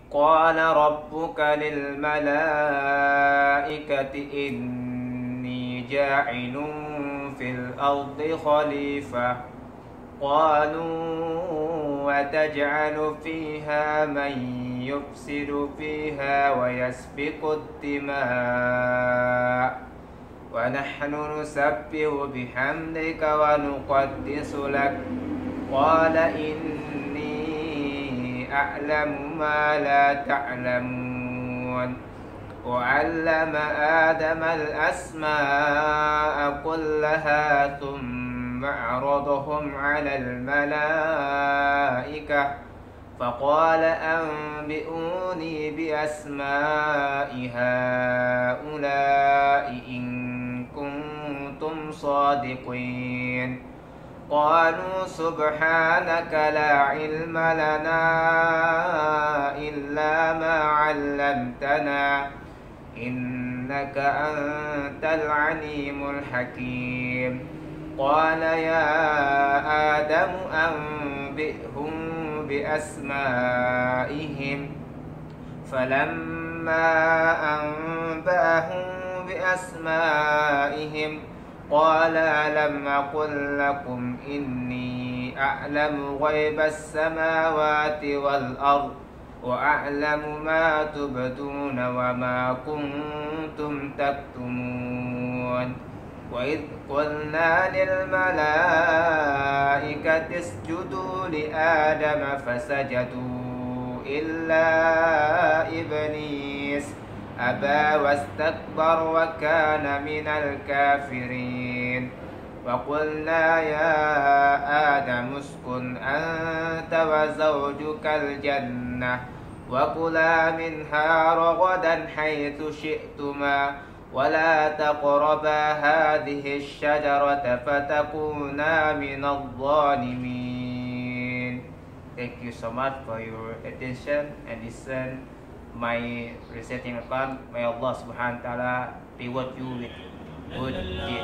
قال ربك للملائكة إني جاعل في الأرض خليفة قالوا وتجعل فيها من يفسد فيها ويسفك الدماء ونحن نسبح بحمدك ونقدس لك قال إني أعلم ما لا تعلمون وعلم آدم الأسماء كلها ثم عرضهم على الملائكة فقال أنبئوني بأسماء هؤلاء إن كنتم صادقين قالوا سبحانك لا علم لنا إلا ما علمتنا إنك أنت العليم الحكيم قال يا آدم أنبئهم بأسمائهم فلما أنبأهم بأسمائهم قال ألم أقل لكم إني أعلم غيب السماوات والأرض وأعلم ما تبدون وما كنتم تكتمون وإذ قلنا للملائكة اسجدوا لآدم فسجدوا إلا إبليس أبى واستكبر وكان من الكافرين وقلنا يا آدم اسكن أنت وزوجك الجنة وكلا منها رغدا حيث شئتما ولا تقربا هذه الشجرة فتكونا من الظالمين. Thank you so much for your attention and listen my reciting Quran. May Allah subhanahu wa ta'ala reward you with good deed.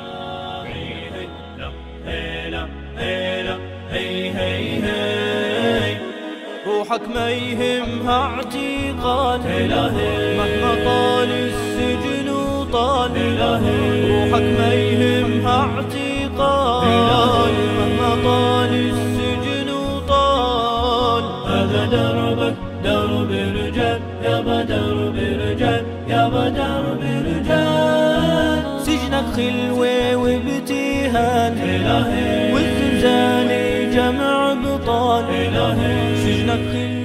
Thank you. روحك ما يهمها اعتقال مهما طال السجن وطال روحك ما يهمها اعتقال مهما طال السجن وطال هذا دربك درب رجال يابا درب رجال يابا درب رجال سجنك خلوة وابتهال والزنزانة جمع بطال سجنك خلوة